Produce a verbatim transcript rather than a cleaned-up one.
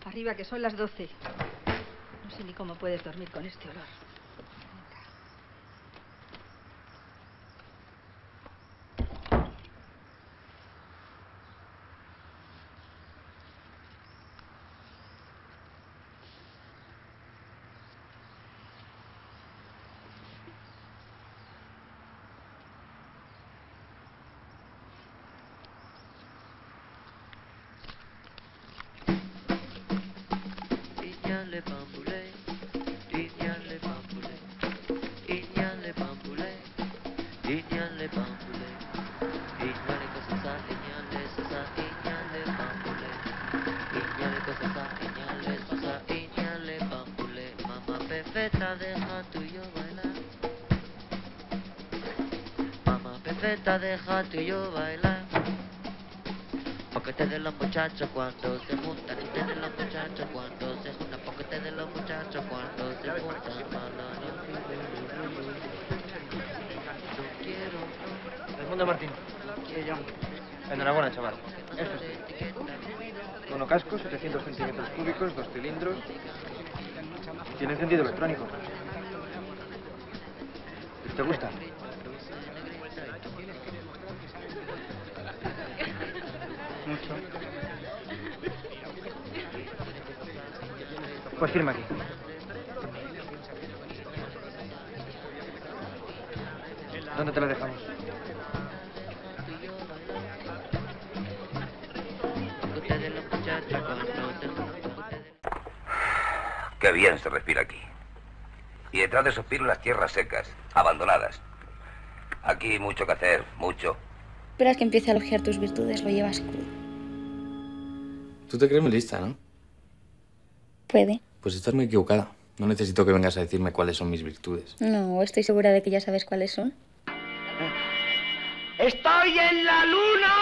Arriba, que son las doce. No sé ni cómo puedes dormir con este olor. Perfecta, deja tú y yo bailar. Mamá perfecta, deja tú y yo bailar. Porque te de los muchachos cuando se juntan, y te de los muchachos cuando se juntan, porque te de los muchachos cuando se juntan. No quiero, no. Raimundo Martín. Sí, yo. Enhorabuena, chaval. Eso sí. Monocasco, setecientos centímetros cúbicos, dos cilindros. Tiene encendido electrónico. ¿Te gusta? Mucho. Pues firma aquí. ¿Dónde te lo dejamos? Qué bien se respira aquí. Y detrás de esos pinos las tierras secas, abandonadas. Aquí hay mucho que hacer, mucho. Esperas que empiece a elogiar tus virtudes, lo llevas crudo. Tú te crees muy lista, ¿no? Puede. Pues estás muy equivocada. No necesito que vengas a decirme cuáles son mis virtudes. No, estoy segura de que ya sabes cuáles son. ¡Estoy en la luna!